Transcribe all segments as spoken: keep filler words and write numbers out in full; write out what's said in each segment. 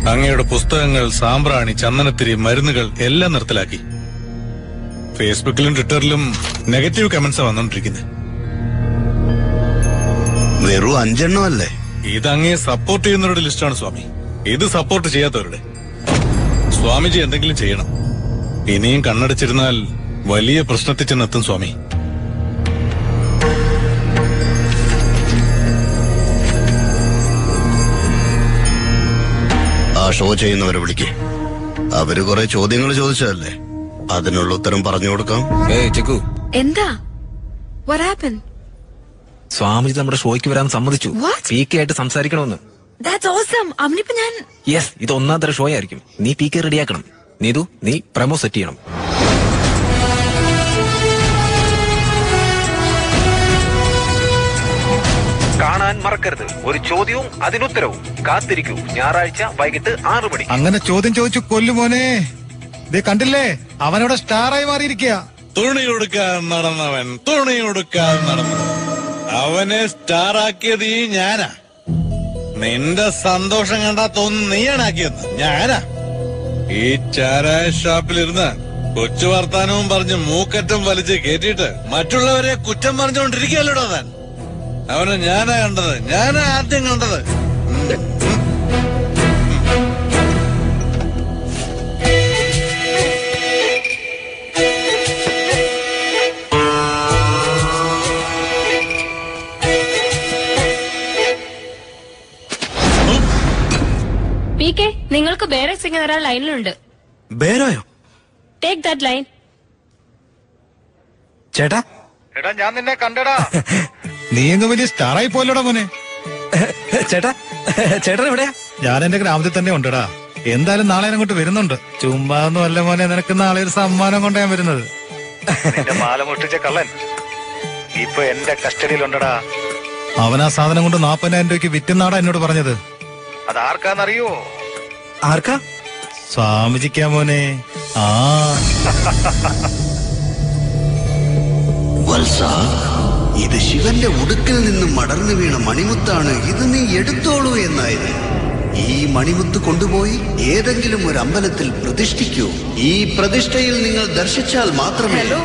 അങ്ങയുടെ പുസ്തകങ്ങൾ, സാമ്പ്രാണി, ചന്ദനത്തിരി, മരുന്നുകൾ എല്ലാം നിർത്തലാക്കി. ഫേസ്ബുക്കിലും ട്വിറ്ററിലും നെഗറ്റീവ് കമന്റ്സാ വന്നോണ്ടിരിക്കുന്നത്. വെറും അഞ്ചെണ്ണം അല്ലേ? ഇത് അങ്ങയെ സപ്പോർട്ട് ചെയ്യുന്നവരുടെ ലിസ്റ്റാണ് സ്വാമി. ഇത് സപ്പോർട്ട് ചെയ്യാത്തവരുടെ. സ്വാമിജി എന്തെങ്കിലും ചെയ്യണം. ഇനിയും കണ്ണടച്ചിരുന്നാൽ വലിയ പ്രശ്നത്തിൽ ചെന്നെത്തും സ്വാമി. ആ ഷോ ചെയ്യുന്നവരെ വിളിക്കേ. അവര് കുറെ ചോദ്യങ്ങൾ ചോദിച്ചതല്ലേ, അതിനുള്ള ഉത്തരം പറഞ്ഞു കൊടുക്കാം. എന്താ? What happened? സ്വാമിജി നമ്മുടെ ഷോയ്ക്ക് വരാൻ സമ്മതിച്ചു. പി കെ ആയിട്ട് സംസാരിക്കണമെന്ന്. That's awesome. അവനിപ്പോ ഞാൻ യെസ്, ഇത് ഒന്നാം തരം ഷോ ആയിരിക്കും. നീ പി കെ റെഡിയാക്കണം. നീതു, നീ പ്രമോ സെറ്റ് ചെയ്യണം. കാണാൻ മറക്കരുത്. ഒരു ചോദ്യവും അതിനുത്തരവും. കാത്തിരിക്കൂ, ഞായറാഴ്ച വൈകിട്ട് ആറു മണി. അങ്ങനെ ചോദ്യം ചോദിച്ചു കൊല്ലുമോനെ. ദേ കണ്ടില്ലേ, അവനോട് സ്റ്റാറായി മാറിയിരിക്കുക. തുണി കൊടുക്കാൻ നടന്നവൻ തുണി കൊടുക്കാൻ നടന്നു. അവനെ സ്റ്റാറാക്കിയത് ഈ ഞാനാ. നിന്റെ സന്തോഷം കണ്ടാ തോന്നുന്നു നീയാണാക്കിയത്. ഞാനാ. ഈ ചാരായ ഷാപ്പിലിരുന്ന് കൊച്ചു വർത്താനവും പറഞ്ഞ് മൂക്കറ്റം വലിച്ച് കയറ്റിയിട്ട് മറ്റുള്ളവരെ കുറ്റം പറഞ്ഞുകൊണ്ടിരിക്കുകയല്ലോടോ താൻ. അവനെ ഞാനാ കണ്ടത്. ഞാനാ ആദ്യം കണ്ടത്. പി കെ, നിങ്ങൾക്ക് ബേറെ സിംഗ് ഒരാൾ ലൈനിലുണ്ട്. ബേരോയോ? Take that line. ചേട്ടാ, എടാ ഞാൻ നിന്നെ കണ്ടടാ. നീ എങ്ങ് വലിയ സ്റ്റാറായി പോലടാ മോനെ. ചേട്ടാ, ചേട്ടൻ എവിടെയാ? ഞാൻ എന്റെ ഗ്രാമത്തിൽ തന്നെ ഉണ്ടടാ. എന്തായാലും നാളെ അങ്ങോട്ട് വരുന്നുണ്ട്. ചുമ്മാ ഒന്നും അല്ല മോനെ, നിനക്ക് നാളെ ഒരു സമ്മാനം കൊണ്ടാ ഞാൻ വരുന്നത്. നിന്റെ മാല മുട്ടിച്ച കള്ളൻ ഇപ്പൊ എന്റെ കസ്റ്റഡിയിലുണ്ടടാ. അവൻ ആ സാധനം കൊണ്ട് നാപ്പതിനായിരം രൂപയ്ക്ക് വിറ്റുന്നാടാ എന്നോട് പറഞ്ഞത്. അതാർക്കാന്നറിയോ? ആർക്കാ? സ്വാമിജിക്കാ മോനെ. ആ വത്സ, ഇത് ശിവന്റെ ഉടുക്കിൽ നിന്നും മടർന്നു വീണ മണിമുത്താണ്. ഇത് നീ എടുത്തോളൂ എന്നായത്. ഈ മണിമുത്ത് കൊണ്ടുപോയി ഏതെങ്കിലും ഒരു അമ്പലത്തിൽ പ്രതിഷ്ഠിക്കൂ. ഈ പ്രതിഷ്ഠയിൽ നിങ്ങൾ ദർശിച്ചാൽ മാത്രമേ. ഹലോ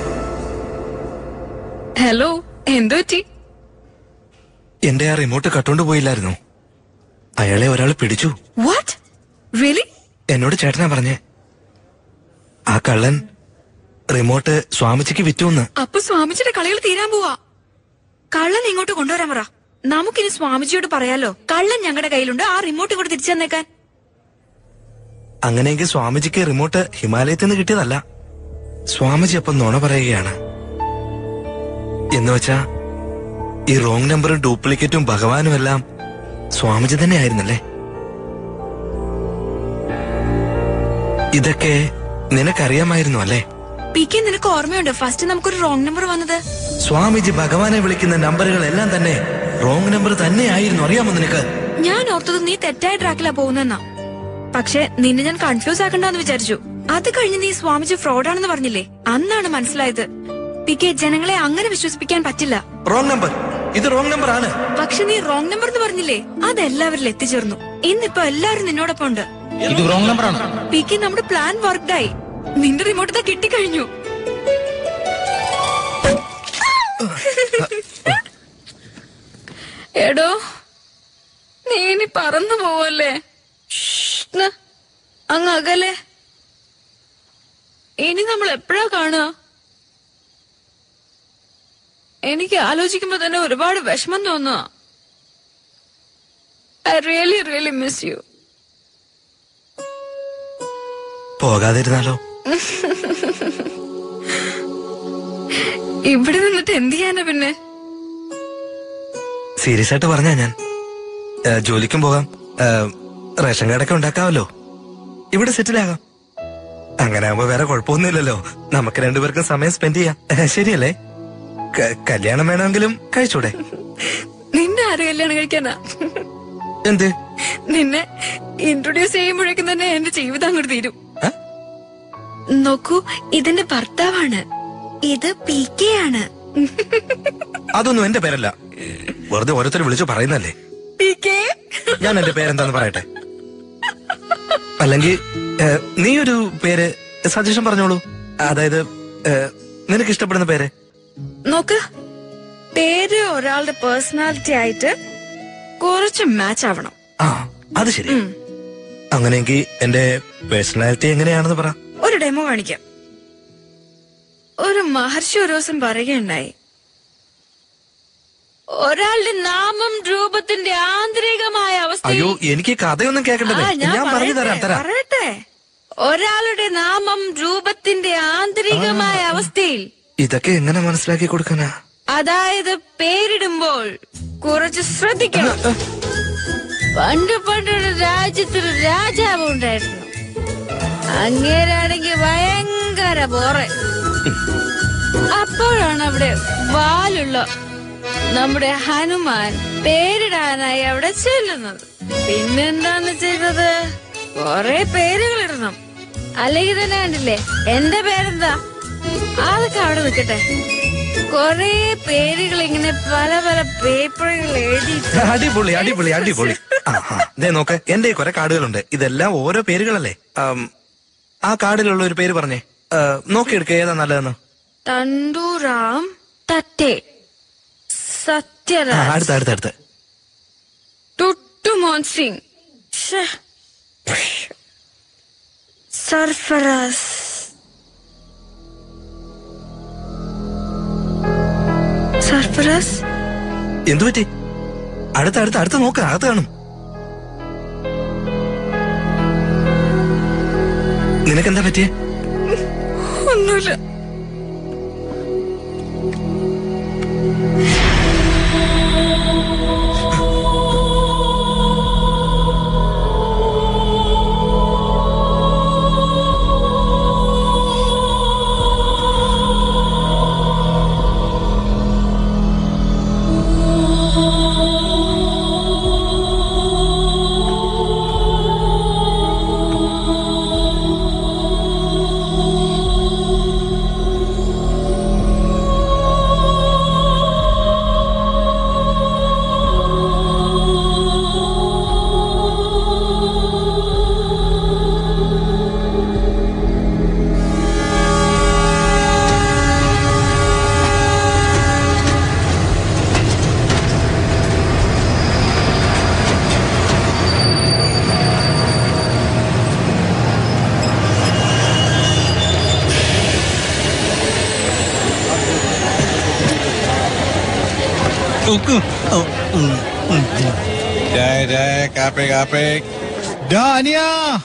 ഹലോ എന്തോ പറ്റി? എന്റെ ആ റിമോട്ട് കട്ടോണ്ട് പോയില്ലായിരുന്നു. അയാളെ ഒരാൾ പിടിച്ചു. വാട്ട്? റിയലി? എന്നോട് ചേട്ടനാ പറഞ്ഞേ. ആ കള്ളൻ റിമോട്ട് സ്വാമിജിക്ക് വിറ്റുന്ന്. അപ്പൊ സ്വാമിജിയുടെ കളികൾ തീരാൻ പോവാ. കള്ളൻ ഇങ്ങോട്ട് കൊണ്ടുവരാൻ പറ. നമുക്കിനി സ്വാമിജിയോട് പറയാലോ, കള്ളൻ ഞങ്ങളുടെ കയ്യിലുണ്ട്, ആ റിമോട്ട് ഇങ്ങോട്ട് തിരിച്ചു തന്നേക്കാൻ. അങ്ങനെയെങ്കിൽ സ്വാമിജിക്ക് റിമോട്ട് ഹിമാലയത്തിൽ നിന്ന് കിട്ടിയതല്ല. സ്വാമിജി അപ്പം നുണ പറയുകയാണ്. എന്നുവെച്ചാ ഈ റോങ് നമ്പറും ഡ്യൂപ്ലിക്കേറ്റും ഭഗവാനും എല്ലാം സ്വാമിജി തന്നെ ആയിരുന്നല്ലേ? ഇതൊക്കെ നിനക്കറിയാമായിരുന്നു അല്ലേ? പി കെ, നിനക്ക് ഓർമ്മയുണ്ട് ഫസ്റ്റ് നമുക്കൊരു റോങ് നമ്പർ വന്നത്? സ്വാമിജി ഭഗവാനെ വിളിക്കുന്ന നമ്പറുകൾ എല്ലാം തന്നെ റോങ് നമ്പർ തന്നെ ആയിരുന്നു. അറിയാമോ നിനക്ക്? ഞാൻ ഓർത്തത് നീ തെറ്റായ ട്രാക്കിലാ പോകുന്നെന്നാ. പക്ഷെ നിന്നെ ഞാൻ കൺഫ്യൂസ് ആക്കണ്ടെന്ന് വിചാരിച്ചു. അത് കഴിഞ്ഞ് നീ സ്വാമിജി ഫ്രോഡാണെന്ന് പറഞ്ഞില്ലേ, അന്നാണ് മനസ്സിലായത്. പി കെ, ജനങ്ങളെ അങ്ങനെ വിശ്വസിപ്പിക്കാൻ പറ്റില്ല. റോങ് നമ്പർ, ഇത് റോങ് നമ്പർ ആണ്. പക്ഷെ നീ റോങ് നമ്പർ എന്ന് പറഞ്ഞില്ലേ, അതെല്ലാവരിൽ എത്തിച്ചേർന്നു. ഇന്നിപ്പോ എല്ലാവരും നിന്നോടൊപ്പം ഉണ്ട്. ഇത് റോങ് നമ്പർ ആണ്. പി കെ, നമ്മുടെ പ്ലാൻ വർക്ക്ഡായി. നിന്റെ റിമോട്ട് കിട്ടിക്കഴിഞ്ഞു. എടോ, നീ ഇനി പറന്നു പോവല്ലേ? അങ്ങ് അകലെ. ഇനി നമ്മൾ എപ്പോഴാ കാണുക? എനിക്ക് ആലോചിക്കുമ്പോ തന്നെ ഒരുപാട് വിഷമം തോന്നുക. I really really miss you. പോകാതിരുന്നാലോ? ഇവിടെ നിന്നിട്ട് എന്ത് ചെയ്യാനാ പിന്നെ? സീരിയസ് ആയിട്ട് പറഞ്ഞാ ഞാൻ ജോലിക്കും പോകാം, റേഷൻ കാർഡൊക്കെ ഉണ്ടാക്കാമല്ലോ, ഇവിടെ സെറ്റിൽ ആകാം. അങ്ങനെ ആകുമ്പോ വേറെ കുഴപ്പമൊന്നുമില്ലല്ലോ. നമുക്ക് രണ്ടുപേർക്കും സമയം സ്പെൻഡ് ചെയ്യാം. ശരിയല്ലേ? കല്യാണം വേണമെങ്കിലും കഴിച്ചൂടെ? നിന്നെ ആര് കല്യാണം കഴിക്കാനാ? എന്ത്? നിന്നെ ഇൻട്രൊഡ്യൂസ് ചെയ്യുമ്പോഴേക്കും തന്നെ എന്റെ ജീവിതം അങ്ങോട്ട് തീരും. നോക്കൂ, ഇതിന്റെ ഭർത്താവാണ്. ഇത് പി കെ ആണ്. അതൊന്നും എന്റെ പേരല്ല, വെറുതെ ഓരോരുത്തർ വിളിച്ചു പറയുന്നല്ലേ. പി കെ, ഞാൻ എന്റെ പേരെന്താന്ന് പറയട്ടെ. അല്ലെങ്കിൽ നീ ഒരു പേര് സജഷൻ പറഞ്ഞോളൂ. അതായത് നിനക്ക് ഇഷ്ടപ്പെടുന്ന പേര്. നോക്ക്, പേര് ഒരാളുടെ പേഴ്സണാലിറ്റി ആയിട്ട് കുറച്ച് മാച്ച് ആവണം. ആ അത് ശരി. അങ്ങനെയെങ്കിൽ എന്റെ പേഴ്സണാലിറ്റി എങ്ങനെയാണെന്ന് പറ. ഒരു ഡെമോ കാണിക്കാം. ഒരു മഹർഷി ഒരു ദിവസം പറയുകയുണ്ടായി, ഒരാളുടെ നാമം രൂപത്തിന്റെ ആന്തരികമായ അവസ്ഥ. അയ്യോ, എനിക്ക് കഥയൊന്നും കേൾക്കണ്ടേ, ഞാൻ പറഞ്ഞു തരാം തരാം പറയട്ടെ. ഒരാളുടെ നാമം രൂപത്തിന്റെ ആന്തരികമായ അവസ്ഥയിൽ. ഇതൊക്കെ എങ്ങനെ മനസ്സിലാക്കി കൊടുക്കാനാ? അതായത് പേരിടുമ്പോൾ കുറച്ച് ശ്രദ്ധിക്കണം. പണ്ട് പണ്ടൊരു രാജ്യത്തൊരു രാജാവ് ഉണ്ടായിരുന്നു. അങ്ങേരാണെങ്കിൽ ഭയങ്കര ബോറ്. അപ്പോഴാണ് അവിടെ വാലുള്ള നമ്മുടെ ഹനുമാൻ പേരിടാനായി അവിടെ ചെല്ലുന്നത്. പിന്നെന്താന്ന് ചെയ്തത്, കൊറേ പേരുകൾ ഇടണം. അല്ലെങ്കിൽ തന്നെ കണ്ടില്ലേ എന്റെ പേരെന്താ, അതൊക്കെ അവിടെ നിൽക്കട്ടെ. കൊറേ പേരുകൾ ഇങ്ങനെ പല പല പേപ്പറുകൾ എഴുതി. അടിപൊളി അടിപൊളി അടിപൊളി. ദേ നോക്ക്, എന്റെ കുറെ കാർഡുകളുണ്ട്. ഇതെല്ലാം ഓരോ പേരുകളല്ലേ. ആ കാർഡിലുള്ള ഒരു പേര് പറഞ്ഞേ, നോക്കിയെടുക്ക ഏതാ നല്ലതെന്ന്. തണ്ടൂറാം തട്ടേ സത്യരാജ്. അടുത്ത അടുത്ത അടുത്ത് ടുട്ടുമോൻ സിംഗ്, സർഫറാസ്, സർഫറാസ്. എന്തു പറ്റി? അടുത്ത അടുത്ത അടുത്ത് നോക്ക, അകത്ത് കാണും. നിനക്കെന്താ പറ്റിയേ? ഒന്നുമില്ല. ജയ ജയ കാപ്പേ കാപ്പേ. ഡാനിയ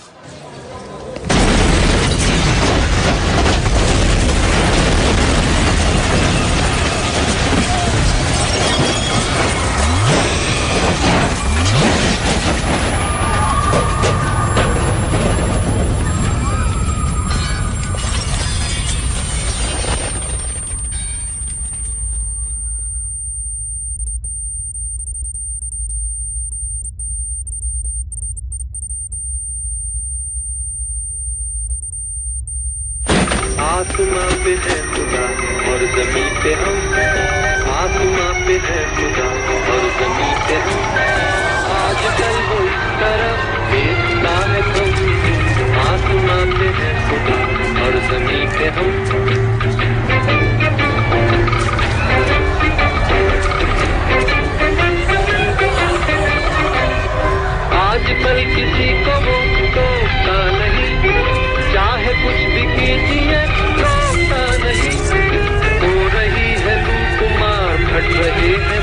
आसमां पे है खुदा और जमीन पे हम, आसमां पे है खुदा और जमीन पे हम, आज कल वो इस तरह बेचता है कम, आसमां पे है खुदा और जमीन पे हम। आजकल किसी को वो टोकता नहीं, चाहे कुछ भी कीजिए रोकता नहीं, हो रही है कुमार घट रहे हैं।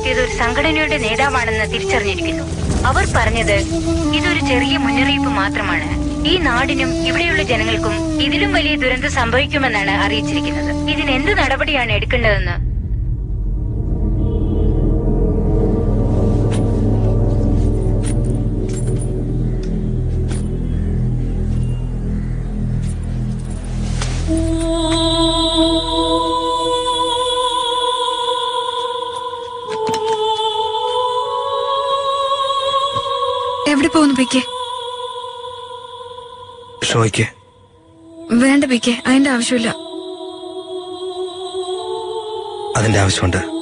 നടത്തിയത് ഒരു സംഘടനയുടെ നേതാവാണെന്ന് തിരിച്ചറിഞ്ഞിരിക്കുന്നു. അവർ പറഞ്ഞത് ഇതൊരു ചെറിയ മുന്നറിയിപ്പ് മാത്രമാണ്. ഈ നാടിനും ഇവിടെയുള്ള ജനങ്ങൾക്കും ഇതിലും വലിയ ദുരന്തം സംഭവിക്കുമെന്നാണ് അറിയിച്ചിരിക്കുന്നത്. ഇതിന് എന്ത് നടപടിയാണ് എടുക്കേണ്ടതെന്ന് എവിടെ പോകുന്നു പിക്കെ? ഷോയ്ക്ക്. വേണ്ട പിക്കെ, അതിന്റെ ആവശ്യമില്ല. അതിന്റെ ആവശ്യമുണ്ട്.